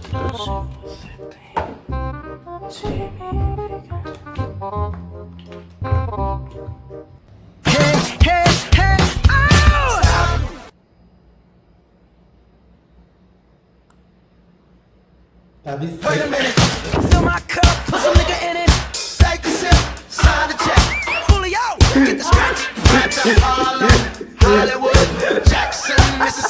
Versículo 7. Wait a minute, fill my cup, put some nigga in it. Take a sip, sign the check. Julio, get the scratch. Right to Harlem, Hollywood, Jackson, Mississippi.